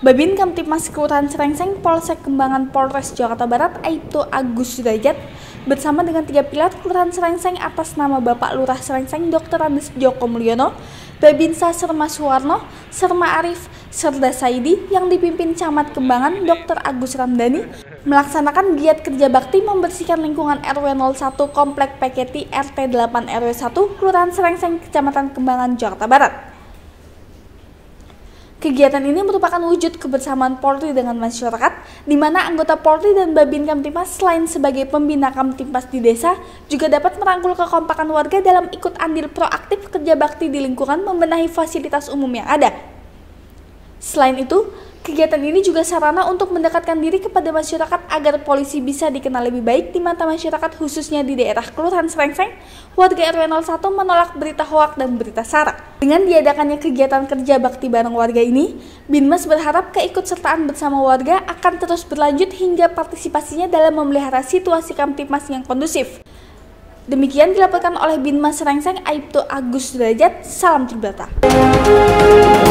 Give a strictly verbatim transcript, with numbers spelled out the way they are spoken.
Babin Kamtipmas Kelurahan Serengseng Polsek Kembangan Polres Jakarta Barat Aibtu Agus Sudajat bersama dengan tiga pilar Kelurahan Serengseng atas nama Bapak Lurah Serengseng Dokter Andes Joko Mulyono, Babinsa Serma Suwarno, Serma Arif, Serda Saidi yang dipimpin Camat Kembangan Dokter Agus Ramdhani melaksanakan giat kerja bakti membersihkan lingkungan R W nol satu Komplek P K T R T delapan R W satu Kelurahan Serengseng Kecamatan Kembangan Jakarta Barat. Kegiatan ini merupakan wujud kebersamaan Polri dengan masyarakat, di mana anggota Polri dan Babin Kamtipmas selain sebagai pembina Kamtipmas di desa, juga dapat merangkul kekompakan warga dalam ikut andil proaktif kerja bakti di lingkungan membenahi fasilitas umum yang ada. Selain itu, kegiatan ini juga sarana untuk mendekatkan diri kepada masyarakat agar polisi bisa dikenal lebih baik di mata masyarakat khususnya di daerah Kelurahan Serengseng. Warga R W nol satu menolak berita hoak dan berita sara. Dengan diadakannya kegiatan kerja bakti bareng warga ini, Binmas berharap keikutsertaan bersama warga akan terus berlanjut hingga partisipasinya dalam memelihara situasi Kamtipmas yang kondusif. Demikian dilaporkan oleh Binmas Serengseng Aibtu Agus Sudajat. Salam Tribrata.